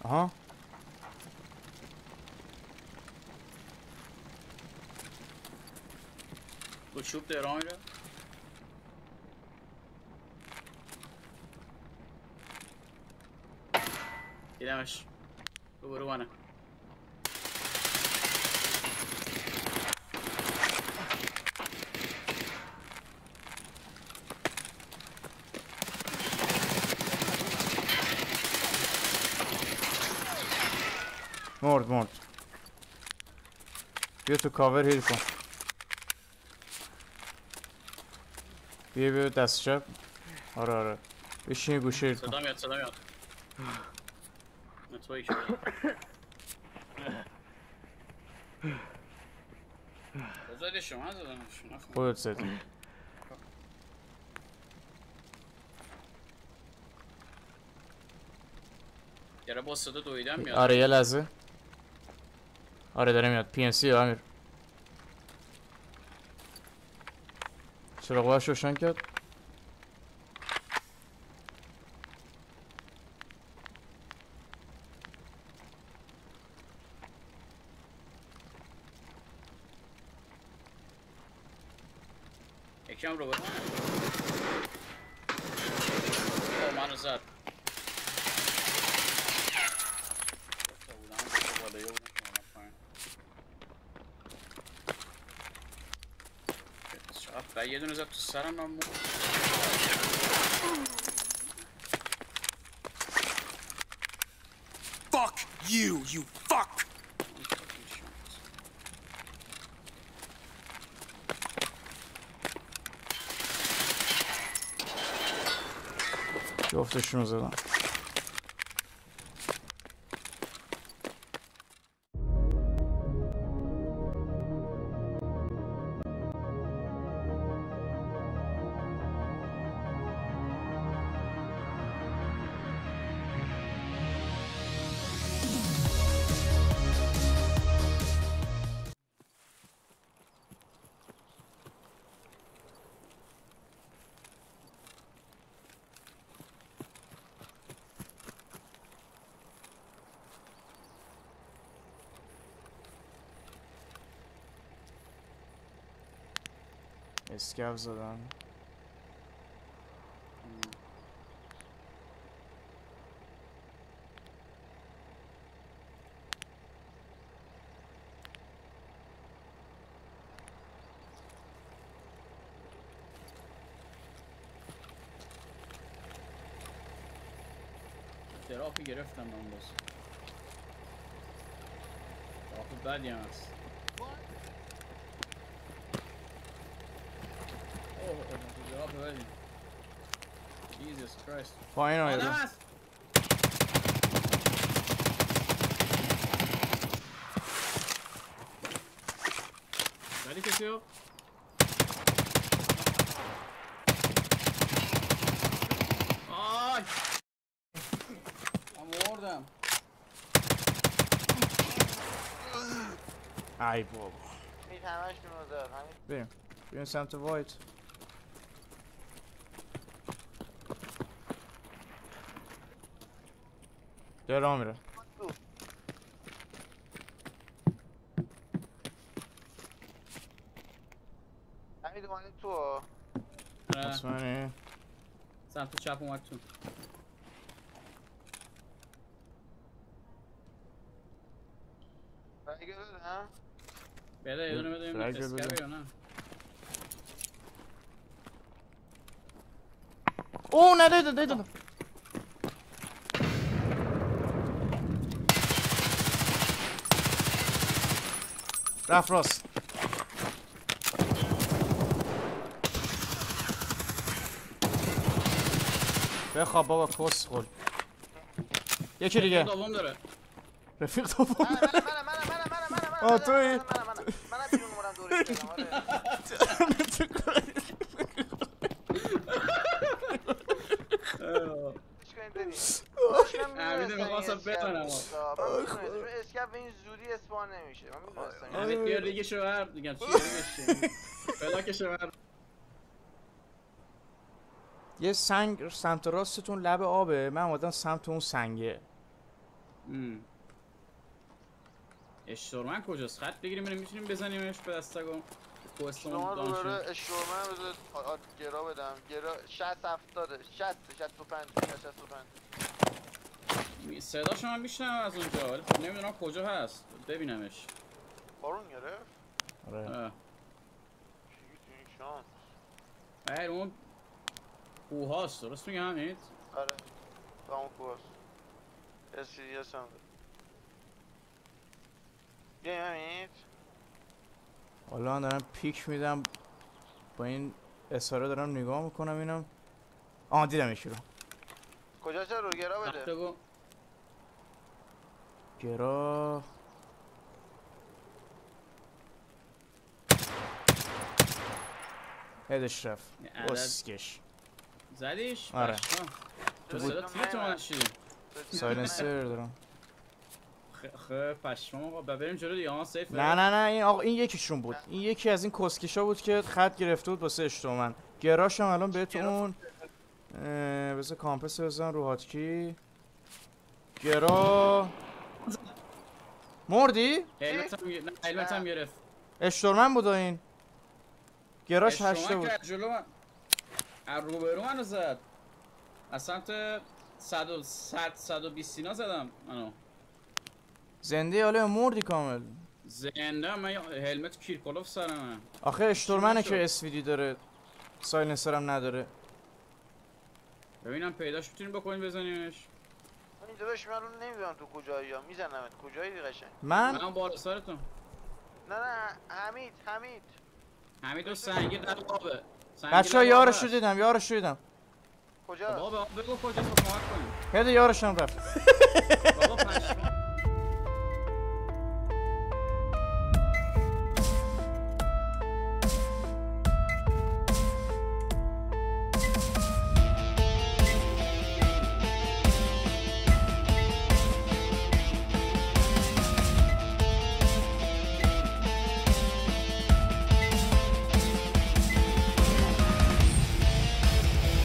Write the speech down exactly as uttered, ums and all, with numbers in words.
آها با چوب درام میره. دیدمش رو برو بانه. مرد مرد بیا تو کاور هیل کن. بیا بیا دست چپ. آره آره بشین گوشه هیل کن. صدا میاد صدا میاد. نتوایی که بزرده شما زدنش نفهم. خودت زدی. یاره با صدا دویدن میاد. آره یه لحظه. آره داره میاد. پی ان سی امیر چراغ باش روشن کرد. یکی هم رو برو. او منو زد. و یه دونه زد تو سرم من. Fuck you, you fuck! جفتشون رو زدم. اسکف زدم. ترافی گرفتم من باز. ترافی بدی هم هست. اوه ترافی بدی. Jesus Christ. پایین آدم آیده هست. بدی کسی رو؟ آی من مردم. ای بابا میت همش نور داد همین. بریم بریم سمت وایت. داره راه میره. همین دومانی تو آره مطمئنی؟ سمت چپ اومد تو. برگه دادم. بده یه دونه بده این فرگ بده. اسکبه یا نه. اوه نه دیده دیده رفت راست. بخواب بابا کس خود. یکی دیگه دوم داره. رفیق دوم منم منم منم منم منم منم منم آه توی منم منم منم بیرون اومدم دورش کردم. آره چیکار داری؟ حمیده میخواستم بدنم. من میدونستم چون اسکپ به این زودی اسپان نمیشه. من میدونستم. حمید بیا دیگه شو بر میگم چی دیگه فلاکشو بر. یه سنگ سمت راستتون لب آبه. من اومدم سمت اون سنگه. ام. اشترمن کجاست؟ خط بگیریم بریم میتونیم بزنیمش به دستگاه کوستون شما رو دانشون. بره اشتورمن بده آ- گرا بدم گرا شصت هفتاده شصت شصت و پنج شصت و پنج. صداشو من میشنم از اونجا ولی خب نمیدونم کجا هست ببینمش. بارون گرفت؟ آره اه. چی تو این شانس؟ بله اون کوهاست درست میگم همین؟ آره تا اون کوهاست اسیدیاس هم داره. بیایم همین حالا من دارم پیک میدم با این اساره دارم نگاه میکنم اینم آه دیدم ایشو رو کجا چه رو گرا بده؟ بگو گرا هدش رفت عدد- اسکش زدیش؟ آره. پشمام. تو بود. صدا تیتر من شدیم سایلنسر دارم خب پشمام آقا بریم جلو دیگه آن سیف نه نه نه این آقا این یکیشون بود این یکی از این کسکشا بود که خط گرفته بود واسه اشتومن گراشم الان بهتون اه، بذار کامپس بزن رو هاتکی گرا مردی؟ هلمت هم گرفت نه هلمت هم گرفت اشتورمن بود این گراش اشتومن هشته بود که از جلو من از روبرو منو زد از سمت صد و صد صد و بیست اینا زدم منو زنده حالا مردی کامل زنده من یه هلمت کیرکولوف سرمه آخه اشتورمنه چی که نشد؟ اسویدی داره سایلنسر هم نداره ببینم پیداش میتونیم بکنیم بزنیمش این داداش من رو نمیدونم تو کجایی یا میزنمت کجایی قشنگ من من بالا سرتون نه نه حمید حمید همین دو سنگی در آبه بچه ها یارش رو دیدم یارش رو دیدم کجا؟ بابا بگو کجاست کمک کنیم هده یارش هم رفت بابا